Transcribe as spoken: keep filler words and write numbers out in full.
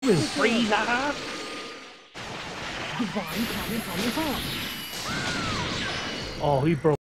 Freezer! Divine cannon on the top. Oh, he broke.